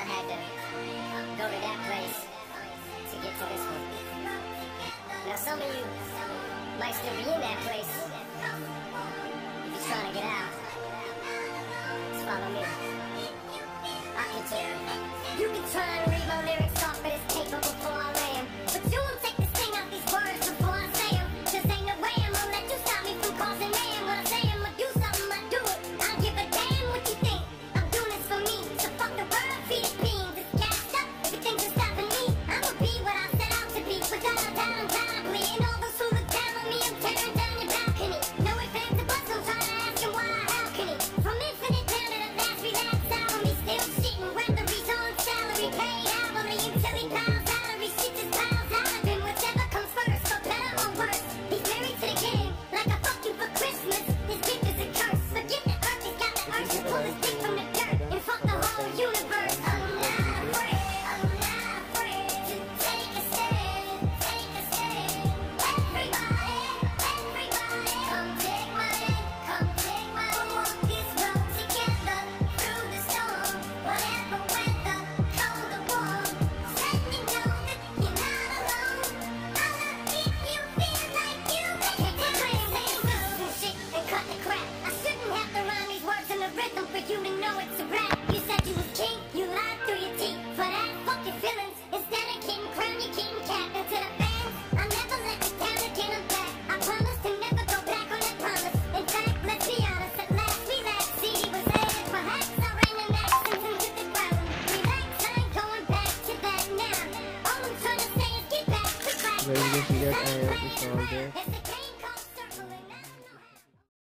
I had to go to that place to get to this one. Now some of you might still be in that place